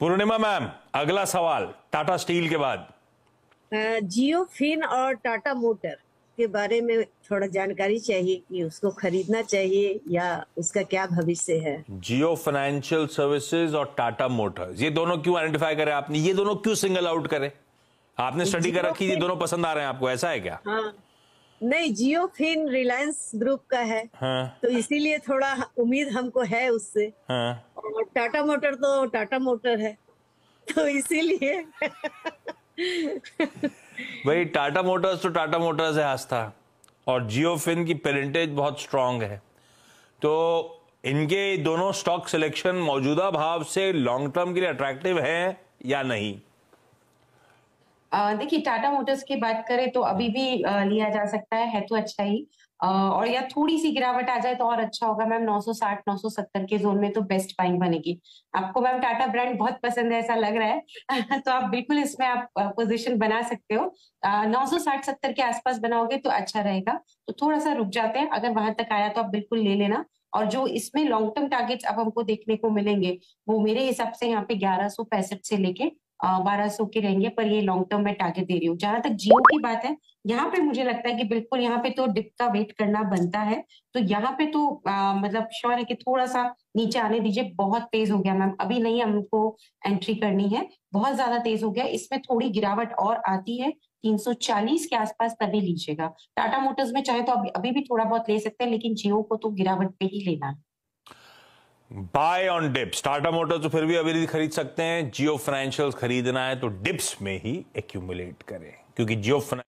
पूर्णिमा ma'am, अगला सवाल Tata steel के बाद। जियो फिन और टाटा मोटर के बारे में थोड़ा जानकारी चाहिए कि उसको खरीदना चाहिए या उसका क्या भविष्य है। जियो फाइनेंशियल सर्विसेज और टाटा मोटर्स, ये दोनों क्यों आइडेंटिफाई करे आपने? ये दोनों क्यों सिंगल आउट करे? आपने स्टडी कर रखी, ये दोनों पसंद आ रहे हैं आपको, ऐसा है क्या? हाँ, नहीं, जियो फिन रिलायंस ग्रुप का है। हाँ, तो इसीलिए थोड़ा उम्मीद हमको है उससे। हाँ। और टाटा मोटर तो टाटा मोटर है, तो इसीलिए भाई टाटा मोटर्स तो टाटा मोटर्स है आस्था, और जियो फिन की पेरेंटेज बहुत स्ट्रांग है, तो इनके दोनों स्टॉक सिलेक्शन मौजूदा भाव से लॉन्ग टर्म के लिए अट्रैक्टिव है या नहीं? देखिए, टाटा मोटर्स की बात करें तो अभी भी लिया जा सकता है तो अच्छा ही। और या थोड़ी सी गिरावट आ जाए तो और अच्छा होगा मैम। 960 970 के जोन में तो बेस्ट बाइंग बनेगी। आपको मैम टाटा ब्रांड बहुत पसंद है ऐसा लग रहा है तो आप बिल्कुल इसमें आप पोजीशन बना सकते हो। 960-70 के आसपास बनाओगे तो अच्छा रहेगा। तो थोड़ा सा रुक जाते हैं, अगर वहां तक आया तो आप बिल्कुल ले लेना। और जो इसमें लॉन्ग टर्म टारगेट्स अब हमको देखने को मिलेंगे वो मेरे हिसाब से यहाँ पे 1165 से लेके 1200 के रहेंगे, पर ये लॉन्ग टर्म में टारगेट दे रही हूँ। जहां तक जियो की बात है, यहाँ पे मुझे लगता है कि बिल्कुल यहाँ पे तो डिप का वेट करना बनता है। तो यहाँ पे तो मतलब श्योर है कि थोड़ा सा नीचे आने दीजिए। बहुत तेज हो गया मैम, अभी नहीं हमको एंट्री करनी है, बहुत ज्यादा तेज हो गया। इसमें थोड़ी गिरावट और आती है 340 के आसपास, तभी लीजिएगा। टाटा मोटर्स में चाहे तो अभी भी थोड़ा बहुत ले सकते हैं, लेकिन जियो को तो गिरावट पे ही लेना है। Buy on dips. Tata motors तो फिर भी अभी खरीद सकते हैं, जियो फाइनेंशियल खरीदना है तो डिप्स में ही एक्यूमुलेट करें, क्योंकि जियो